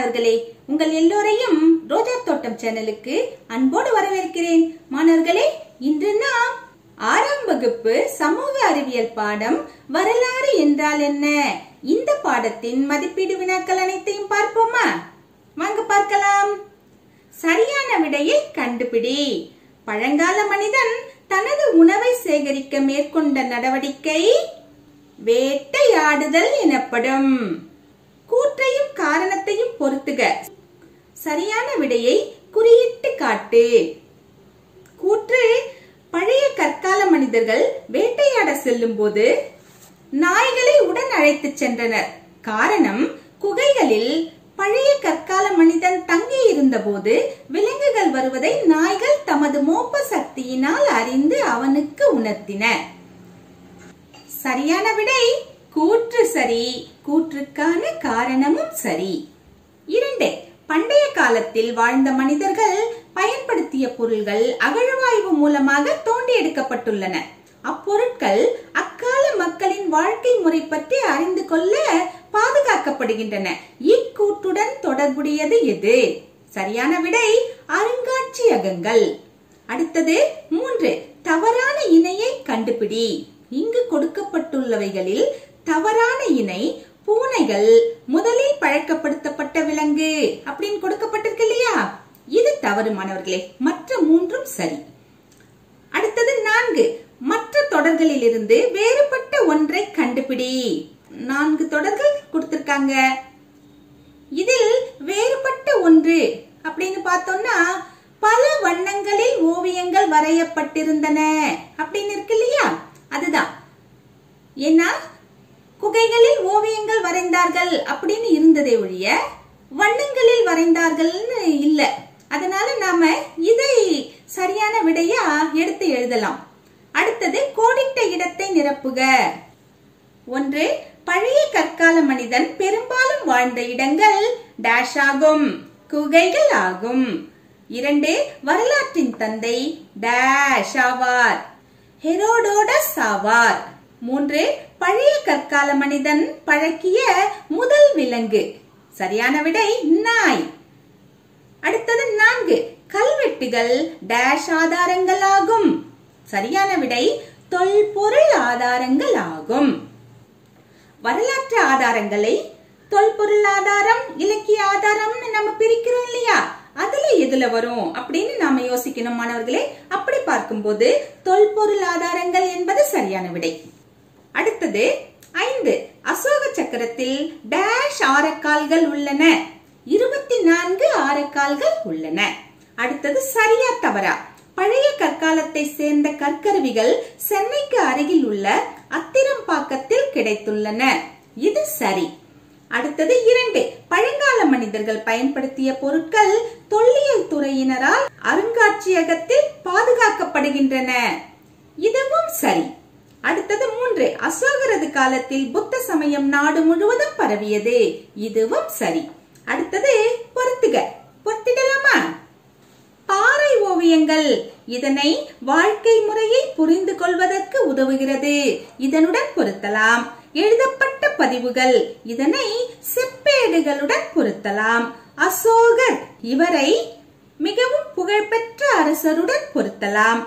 மாணவர்களே, உங்கள் எல்லோரையும் ரோஜா தோட்டம் சேனலுக்கு அன்போடு வரவேற்கிறேன். மாணவர்களே, இன்று நாம் 6ஆம் வகுப்பு சமூக அறிவியல் பாடம் வரலாறு என்றால் என்ன, இந்த பாடத்தின் மதிப்பீடு வினாக்கள் அனைத்தையும் பார்ப்போமா? வாங்க பார்க்கலாம். சரியான விடையை கண்டுபிடி. பழங்கால மனிதன் தனது உணவை சேகரிக்க மேற்கொண்ட நடவடிக்கை வேட்டையாடுதல் எனப்படும். கூற்றையும் காரணத்தையும் பொறுத்துக. சரியான விடையை குறியிட்டு காட்டு. கூற்று: பழைய கற்கால மனிதர்கள் வேட்டையாட செல்லும் போது நாய்களை உடன் அழைத்து சென்றனர். காரணம்: குகைகளில் பழைய கற்கால மனிதன் தங்கி இருந்த போது விலங்குகள் வருவதை நாய்கள் தமது மோப்ப சக்தியினால் அறிந்து அவனுக்கு உணர்த்தின. சரியான விடை கூற்று சரி. கூற்றுக்கான காரணமும் சரி. 2. பண்டைய காலத்தில் வாழ்ந்த மனிதர்கள் பயன்படுத்திய பொருள்கள் அகழ்வாய்வு மூலமாக தோண்டி எடுக்கப்பட்டுள்ளன. அப்பொருட்கள் அக்கால மக்களின் வாழ்க்கை முறை பற்றி அறிந்து கொள்ள பாதுகாக்கப்படுகின்றன. இக்கூற்றுடன் தொடர்புடையது எது? சரியான விடை அருங்காட்சியகங்கள். அடுத்தது 3. தவறான இணையை கண்டுபிடி. இங்கு கொடுக்கப்பட்டுள்ளவைகளில் தவறான இணை பூனைகள் முதலில் பழக்கப்படுத்தப்பட்ட விலங்கு அப்படின்னு கொடுக்கப்பட்டிருக்கு இல்லையா? இது தவறு மாணவர்களே. மற்ற 3ம் சரி. அடுத்தது 4. மற்ற தொடர்களில் இருந்து வேறுபட்ட ஒன்றை கண்டுபிடி. 4 தொடர்கள் கொடுத்திருக்காங்க. இதில் வேறுபட்ட ஒன்று அப்படின்னு பார்த்தோம்னா, பல வண்ணங்களில் ஓவியங்கள் வரையப்பட்டிருந்தன அப்படின்னு இருக்கு இல்லையா? அதுதான். ஏன்னா குகைகளில் ஓவியங்கள் வரைந்தார்கள் அப்படின்னு இருந்ததே ஒழிய வண்ணங்களில் வரைந்தார்கள்னு இல்ல. அதனால நாம இதை சரியான விடையா எடுத்து எழுதலாம். அடுத்தது கோடிட்ட இடத்தை நிரப்புக. 1. பழைய கற்கால மனிதன் பெரும்பாலும் வாழ்ந்த இடங்கள் டேஷ் ஆகும், குகைகள் ஆகும். 2. வரலாற்றின் தந்தை டேஷ் ஆவார், ஹெரோடோடஸ் ஆவார். 3. பழைய கற்கால மனிதன் பழக்கிய முதல் விலங்கு. சரியான விடை நாய். அடுத்தது 4. கல்வெட்டுகள் டேஷ் ஆதாரங்கள் ஆகும். சரியான விடை தொல்பொருள் ஆதாரங்கள் ஆகும். வரலாற்று ஆதாரங்களை தொல்பொருள் ஆதாரம், இலக்கிய ஆதாரம்னு நம்ம பிரிக்கிறோம் இல்லையா? அதுல எதுல வரும் அப்படின்னு நாம யோசிக்கணும் மாணவர்களே. அப்படி பார்க்கும்போது தொல்பொருள் ஆதாரங்கள் என்பது சரியான விடை. அடுத்தது 5. அசோக சக்கரத்தில் டேஷ் ஆரக்கால்கள் உள்ளன. 24 ஆரக்கால்கள் உள்ளன. அடுத்தது சரியா தவறா? பழைய கற்காலத்தை சேர்ந்த கற்கருவிகள் சென்னைக்கு அருகில் உள்ள அத்திரம்பாக்கத்தில் கிடைத்துள்ளன. இது சரி. அடுத்தது 2. பழங்கால மனிதர்கள் பயன்படுத்திய பொருட்கள் தொல்லியல் துறையினரால் அருங்காட்சியகத்தில் பாதுகாக்கப்படுகின்றன. இதுவும் சரி. அடுத்தது 3. அசோகரது காலத்தில் புத்த சமயம் நாடு முழுவதும் பரவியது. இதுவும் சரி. அடுத்தது பொறுத்துக. பொறுத்திடலாமா? பாறை ஓவியங்கள் இதனை வாழ்க்கை முறையை புரிந்து கொள்வதற்கு உதவுகிறது. இதனுடன் பொருத்தலாம். எழுதப்பட்ட பதிவுகள் இதனை செப்பேடுகளுடன் பொருத்தலாம். அசோகர் இவரை மிகவும் புகழ்பெற்ற அரசருடன் பொருத்தலாம்.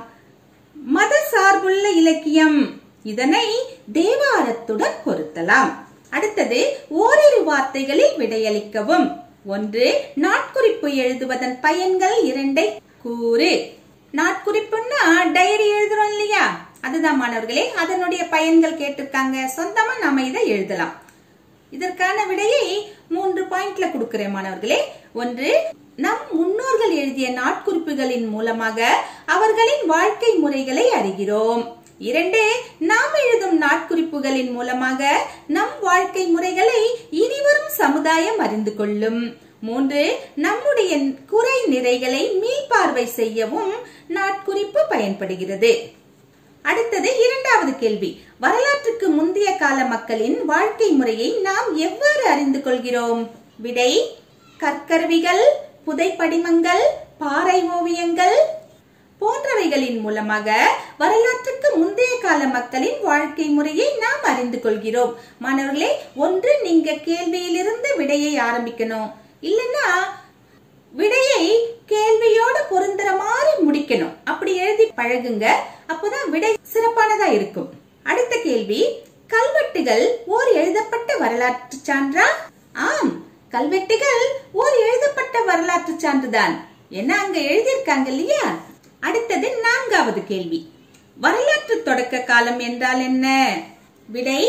மத சார்புள்ள இலக்கியம் இதனை தேவாரத்துடன் பொருத்தலாம். அடுத்தது ஓரிரு வார்த்தைகளில் விடையளிக்கவும். 1. நாட்குறிப்பு எழுதுவதன் பயன்கள் 2 கூறு. நாட்குறிப்புன்னா டைரி எழுதுறோம் இல்லையா? அதுதான் மாணவர்களே. அதனுடைய பயன்கள் கேட்டிருக்காங்க. சொந்தமா நாம இதை எழுதலாம். இதற்கான விடையை 3 பாயிண்ட்ல கொடுக்கிறேன் மாணவர்களே. 1. நம் முன்னோர்கள் எழுதிய நாட்குறிப்புகளின் மூலமாக அவர்களின் வாழ்க்கை முறைகளை அறிகிறோம். 2. நாம் எழுதும் நாட்குறிப்புகளின் மூலமாக நம் வாழ்க்கை முறைகளை இனிவரும் சமுதாயம் அறிந்து கொள்ளும். 3. நம்முடைய குறை நிறைகளை மீள்பார்வை செய்யவும் நாட்குறிப்பு பயன்படுகிறது. அடுத்தது 2வது கேள்வி. வரலாற்றுக்கு முந்தைய கால மக்களின் வாழ்க்கை முறையை நாம் எவ்வாறு அறிந்து கொள்கிறோம்? விடை கற்கருவிகள், புதைப்படிமங்கள், பாறை ஓவியங்கள் போன்றவைகளின் மூலமாக வரலாற்றுக்கு முந்தைய கால மக்களின் வாழ்க்கை முறையை நாம் அறிந்து கொள்கிறோம். மாணவர்களே, 1 நீங்க கேள்வியிலிருந்து விடையை ஆரம்பிக்கணும். இல்லன்னா விடையை கேள்வியோடு பொருந்துற மாதிரி முடிக்கணும். அப்படி எழுதி பழகுங்க. அப்பதான் விடை சிறப்பானதா இருக்கும். அடுத்த கேள்வி, கல்வெட்டுகள் ஓர் எழுதப்பட்ட வரலாற்று சான்றா? ஆம், கல்வெட்டுகள் ஓர் எழுதப்பட்ட வரலாற்று சான்றுதான். என்ன அங்க எழுதியிருக்காங்க இல்லையா? அடுத்தது 4வது கேள்வி, வரலாற்று தொடக்க காலம் என்றால் என்ன? விடை,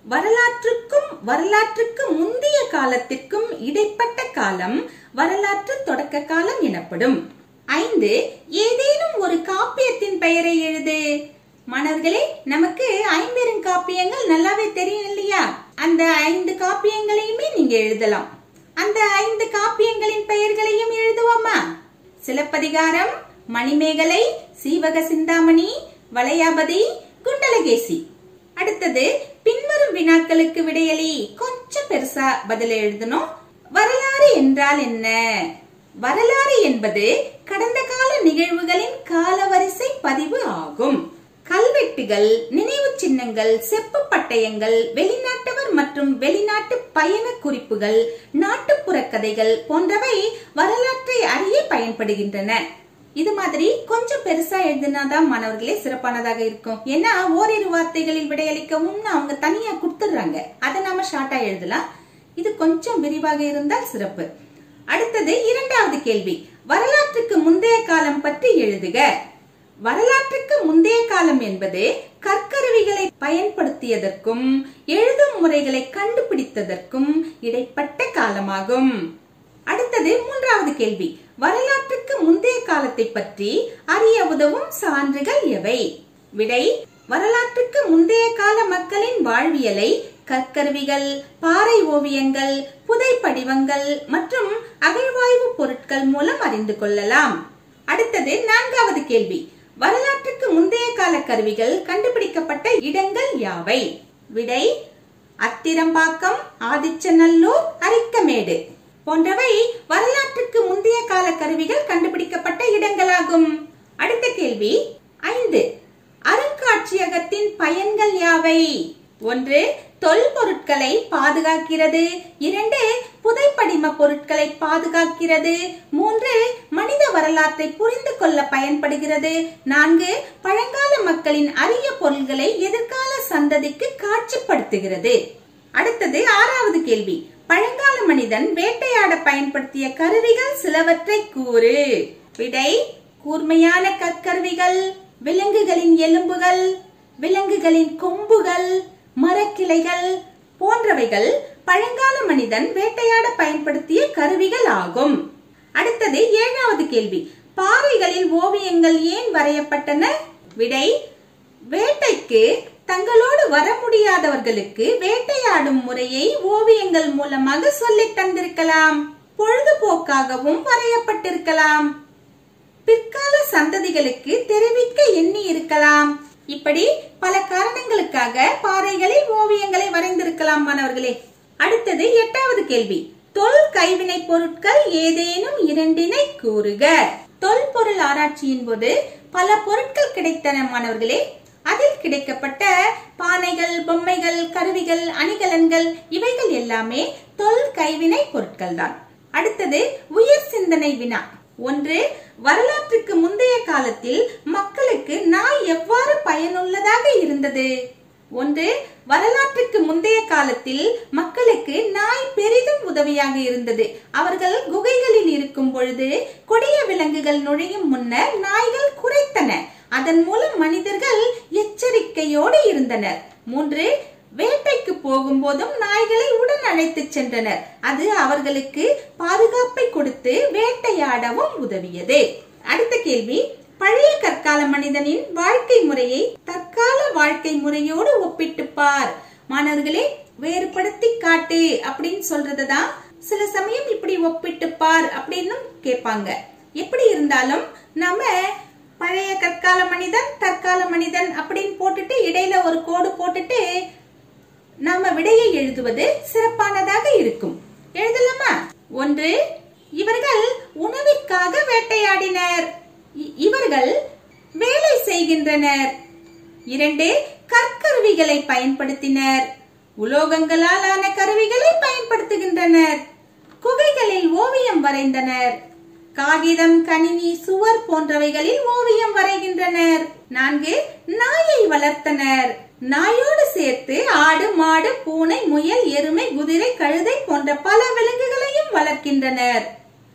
வரலாற்றுக்கு முந்தைய காலத்திற்கும் இடைப்பட்ட காலம் வரலாற்று தொடக்க காலம் எனப்படும். 5, ஏதேனும் ஒரு காப்பியத்தின் பெயரை எழுது. மாணவர்களே, நமக்கு 5 காப்பியங்கள் நல்லாவே தெரியும் இல்லையா? அந்த 5 காப்பியங்களையுமே நீங்க எழுதலாம். அந்த 5 காப்பியங்களின் பெயர்களையும் எழுதுவோமா? சிலப்பதிகாரம், மணிமேகலை, சீவக சிந்தாமணி, வளையாபதி, குண்டலகேசி. அடுத்தது பின்வரும் வினாக்களுக்கு விடையளி. கொஞ்சம் பெருசா பதில் எழுதணும். வரலாறு என்றால் என்ன? வரலாறு என்பது கடந்த கால நிகழ்வுகளின் காலவரிசை பதிவு ஆகும். கல்வெட்டுகள், நினைவு சின்னங்கள், செப்பு பட்டயங்கள், வெளிநாட்டவர் மற்றும் வெளிநாட்டு பயண குறிப்புகள், நாட்டுப்புற கதைகள் போன்றவை வரலாற்றை அறிய பயன்படுகின்றன. இது மாதிரி கொஞ்சம் பெருசா எழுதினாதான் மாணவர்களே சிறப்பானதாக இருக்கும். ஏன்னா ஓரிரு வார்த்தைகளில் விடையளிக்கவும் அவங்க தனியா கொடுத்துடுறாங்க. அதை நாம ஷார்ட்டா எழுதலாம். இது கொஞ்சம் விரிவாக இருந்தால் சிறப்பு. அடுத்தது 2வது கேள்வி, வரலாற்றுக்கு முந்தைய காலம் பற்றி எழுதுக. வரலாற்றுக்கு முந்தைய காலம் என்பது கற்கருவிகளை பயன்படுத்தியதற்கும் எழுதும் முறைகளை கண்டுபிடித்ததற்கும் இடைப்பட்ட காலமாகும். அடுத்தது 3வது கேள்வி, வரலாற்றுக்கு முந்தைய காலத்தை பற்றி அறிய உதவும் சான்றுகள் எவை? விடை, வரலாற்றுக்கு முந்தைய கால மக்களின் வாழ்வியலை கற்கருவிகள், பாறை ஓவியங்கள், புதைப்படிவங்கள் மற்றும் அகழ்வாய்வு பொருட்கள் மூலம் அறிந்து கொள்ளலாம். அடுத்தது 4வது கேள்வி, வரலாற்றுக்கு முந்தைய கால கருவிகள் கண்டுபிடிக்கப்பட்ட இடங்கள் யாவை? விடை, அத்திரம்பாக்கம், ஆதிச்சநல்லூர், அரிக்கமேடு போன்றவை வரலாற்றுக்கு முந்தைய கால கருவிகள் கண்டுபிடிக்கப்பட்ட இடங்களாகும். அடுத்த கேள்வி 5, அருங்காட்சியகத்தின் பயன்கள் யாவை? 1, தொல்பொருட்களை பாதுகாக்கிறது. 2, புதைப்படிம பொருட்களை பாதுகாக்கிறது. 3, மனித வரலாற்றை புரிந்து கொள்ள பயன்படுகிறது. 4, பழங்கால மக்களின் அரிய பொருள்களை எதிர்கால சந்ததிக்கு காட்சிப்படுத்துகிறது. அடுத்தது 6வது கேள்வி, பழங்கால மனிதன் வேட்டையாட பயன்படுத்திய கருவிகள் சிலவற்றை கூறு. விடை, கூர்மையான கற்கருவிகள், விலங்குகளின் எலும்புகள், விலங்குகளின் கொம்புகள், மரக்கிளைகள் போன்றவைகள் பழங்கால மனிதன் வேட்டையாட பயன்படுத்திய கருவிகள் ஆகும். அடுத்தது 7வது கேள்வி, பாறைகளில் ஓவியங்கள் ஏன் வரையப்பட்டன? விடை, வேட்டைக்கு தங்களோடு வர முடியாதவர்களுக்கு வேட்டையாடும் முறையை ஓவியங்கள் மூலமாக சொல்லித் தந்திருக்கலாம். பொழுதுபோக்காகவும் வரையப்பட்டிருக்கலாம். பிற்கால சந்ததிகளுக்கு தெரிவிக்க எண்ணி இருக்கலாம். இப்படி பல காரணங்களுக்காக பாறைகளில் ஓவியங்களை வரைந்திருக்கலாம் மாணவர்களே. அடுத்தது 8வது கேள்வி, தொல் கைவினை பொருட்கள் ஏதேனும் 2 கூறுக. தொல்பொருள் ஆராய்ச்சியின் போது பல பொருட்கள் கிடைத்தன மாணவர்களே. அதில் கிடைக்கப்பட்ட பானைகள், பொம்மைகள், கருவிகள், அணிகலன்கள் இவைகள் எல்லாமே தொல் கைவினை பொருட்கள் தான். அடுத்தது உயர் சிந்தனை வினா. 1, வரலாற்றுக்கு முந்தைய காலத்தில் மக்களுக்கு நாய் எவ்வாறு பயனுள்ளதாக இருந்தது? 1, வரலாற்றுக்கு முந்தைய காலத்தில் மக்களுக்கு நாய் பெரிதும் உதவியாக இருந்தது. அவர்கள் குகைகளில் இருக்கும் பொழுது கொடிய விலங்குகள் நுழையும் முன்னர் நாய்கள் குரைத்தன. அதன் மூலம் மனிதர்கள் எச்சரிக்கையோடு இருந்தனர். 3, வேட்டைக்கு போகும்போதும் நாய்களை உடன் அழைத்து சென்றனர். அது அவர்களுக்கு பாதுகாப்பை கொடுத்து வேட்டையாடவும் உதவியது. அடுத்த கேள்வி, பழைய கற்கால மனிதனின் வாழ்க்கை முறையை தற்கால வாழ்க்கை முறையோடு ஒப்பிட்டு பார். மாணவர்களே, வேறுபடுத்தி காட்டு அப்படின்னு சொல்றதுதான் சில சமயம் இப்படி ஒப்பிட்டு பார் அப்படின்னு கேட்பாங்க. எப்படி இருந்தாலும் நாம பழைய கற்கால மனிதன், தற்கால மனிதன் அப்படின்னு போட்டுட்டு இடையில ஒரு கோடு போட்டுட்டு நாம விடையை எழுதுவது சிறப்பானதாக இருக்கும். எழுதலாமா? 1, இவர்கள் உணவிற்காக வேட்டையாடினர். இவர்கள் வேலை செய்கின்றனர். 2, கற்கருவிகளை பயன்படுத்தினர். உலோகங்களால் ஆன கருவிகளை பயன்படுத்துகின்றனர். குகைகளில் ஓவியம் வரைந்தனர். காகிதம், கணினி, சுவர் போன்றவைகளில் ஓவியம் வரைகின்றனர். 4. நாயை வளர்த்தனர். நாயோடு சேர்த்து ஆடு, மாடு, பூனை, முயல், எருமை, குதிரை, கழுதை போன்ற பல விலங்குகளையும் வளர்க்கின்றனர்.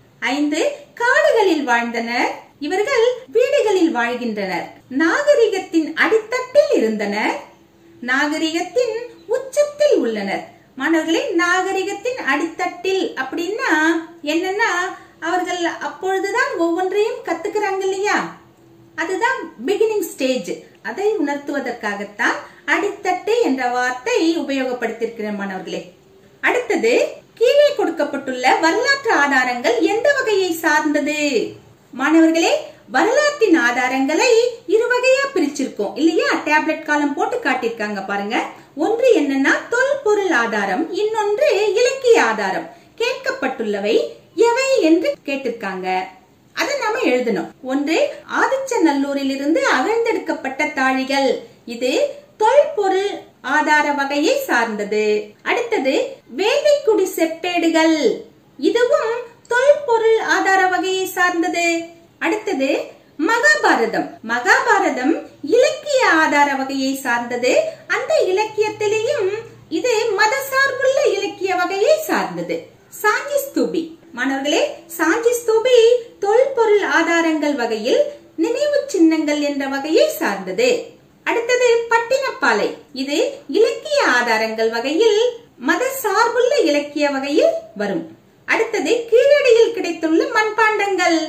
5. காடுகளில் வாழ்ந்தனர். இவர்கள் வீடுகளில் வாழ்கின்றனர். நாகரிகத்தின் அடித்தட்டில் இருந்தனர். நாகரிகத்தின் உச்சத்தில் உள்ளனர். மாணவர்களே, நாகரிகத்தின் அடித்தட்டில் அப்படின்னா என்னன்னா, அவர்கள் அப்பொழுதுதான் ஒவ்வொன்றையும் கத்துக்கிறாங்க இல்லையா, அதுதான் பிகினிங் ஸ்டேஜ். அதை உணர்த்துவதற்காகத்தான் அடித்தட்டு என்ற வார்த்தை உபயோகப்படுத்தியிருக்கிறேன் மாணவர்களே. அடுத்தது, கீழே கொடுக்கப்பட்டுள்ள வரலாற்று ஆதாரங்கள் எந்த வகையை சார்ந்தது? மாணவர்களே, வரலாற்றின் ஆதாரங்களை இரு வகையா பிரிச்சிருக்கோம் இல்லையா? டேப்லெட் காலம் போட்டு காட்டியிருக்காங்க பாருங்க. ஒன்று என்னன்னா தொல்பொருள் ஆதாரம், இன்னொன்று இலக்கிய ஆதாரம். கேட்கப்பட்டுள்ளவை எவை என்று கேட்டிருக்காங்க. அதை நாம எழுதணும். ஒன்று ஆதிச்சநல்லூரில் இருந்து அகழ்ந்தெடுக்கப்பட்ட தாழிகள், இது தொல்பொருள் ஆதார வகையை சார்ந்தது. அடுத்தது வேள்விக்குடி செப்பேடுகள், இதுவும் தொல்பொருள் ஆதார வகையை சார்ந்தது. அடுத்தது மகாபாரதம். மகாபாரதம் இலக்கிய ஆதார வகையை சார்ந்தது. அந்த இலக்கியத்திலேயும் இது மத சார்புள்ள இலக்கிய வகையை சார்ந்தது. சாஞ்சி ஸ்தூபி. மாணவர்களே, சாஞ்சி ஸ்தூபி தொல்பொருள் ஆதாரங்கள் வகையில் நினைவு சின்னங்கள் என்ற வகையை சார்ந்தது. அடுத்தது பட்டினப்பாலை, இது இலக்கிய ஆதாரங்கள் வகையில் மத சார்புள்ள இலக்கிய வகையில் வரும். அடுத்தது கீழடியில் கிடைத்துள்ள மண்பாண்டங்கள்,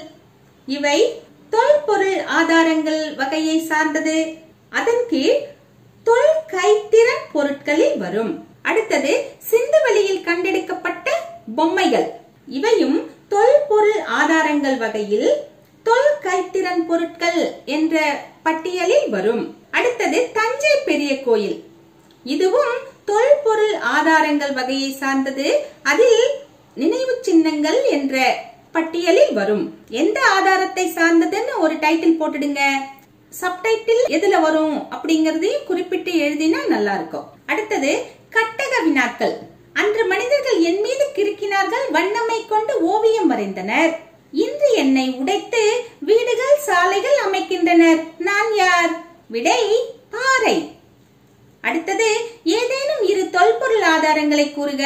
இவை தொல்பொருள் ஆதாரங்கள் வகையை சார்ந்தது. அதன் கீழ் தொல் கைத்திறன் பொருட்களில் வரும். அடுத்தது சிந்துவெளியில் கண்டெடுக்கப்பட்ட பொம்மைகள், இவையும் தொல்பொருள் ஆதாரங்கள் வகையில் தொல் கைத்திறன் பொருட்கள் என்ற பட்டியலில் வரும். அடுத்தது தஞ்சை பெரிய கோயில், இதுவும் தொல்பொருள் ஆதாரங்கள் வகையை சார்ந்தது. அதில் நினைவு சின்னங்கள் என்ற பட்டியலில் வரும். எந்த ஆதாரத்தை சார்ந்ததுன்னு ஒரு டைட்டில் போட்டுடுங்க. சப்டைட்டில் எதுல வரும் அப்படிங்கறதையும் குறிப்பிட்டு எழுதினா நல்லா இருக்கும். அடுத்தது கட்டக வினாக்கள். அன்று மனிதர்கள் என் மீது கிறுக்கினார்கள், வண்ணமை கொண்டு ஓவியம் வரைந்தனர். இன்று என்னை உடைத்து வீடுகள், சாலைகள் அமைக்கின்றனர். நான் யார்? விடை பாறை. அடுத்தது ஏதேனும் இரு தொல்பொருள் ஆதாரங்களை கூறுக.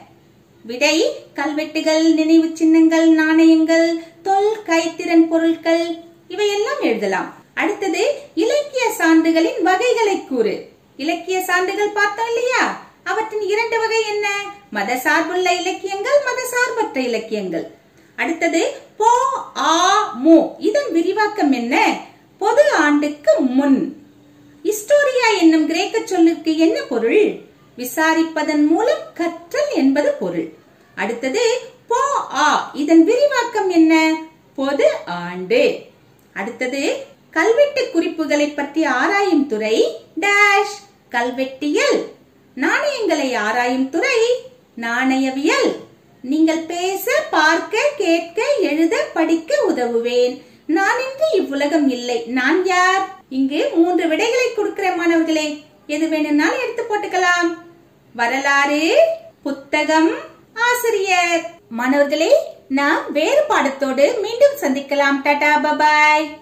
விடை கல்வெட்டுகள், நினைவு சின்னங்கள், நாணயங்கள், தொல் கைத்திறன் பொருட்கள், இவையெல்லாம் எழுதலாம். அடுத்தது இலக்கிய சான்றுகளின் வகைகளை கூறு. இலக்கிய சான்றுகள் பார்த்தோம் இல்லையா, அவற்றின் இரண்டு வகை என்ன? மத சார்புள்ள இலக்கியங்கள், மத சார்பற்ற இலக்கியங்கள். அடுத்தது போ ஆ மு, இதன் விரிவாக்கம் என்ன? பொது ஆண்டுக்கு முன். ஹிஸ்டோரியா என்னும் கிரேக்க சொல்லுக்கு என்ன பொருள்? விசாரிப்பதன் மூலம் கற்றல் என்பது பொருள். அடுத்தது போ ஆ, இதன் விரிவாக்கம் என்ன? பொது ஆண்டு. அடுத்தது கல்வெட்டு குறிப்புகளை பற்றி ஆராயும் துறை டேஷ் கல்வெட்டியல். நாணயங்களை ஆராயும் துறை நாணயவியல். நீங்கள் பேச, பார்க்க, கேட்க, எழுத, படிக்க உதவுவேன். நான் இன்றி இவ்வுலகம் இல்லை. நான் யார்? இங்கு 3 விடைகளை கொடுக்கிற மாணவர்களே, எது வேணும்னாலும் எடுத்து போட்டுக்கலாம். வரலாறு, புத்தகம், ஆசிரியர். மாணவர்களே, நாம் வேறு பாடத்தோடு மீண்டும் சந்திக்கலாம். Ta-ta, bye bye.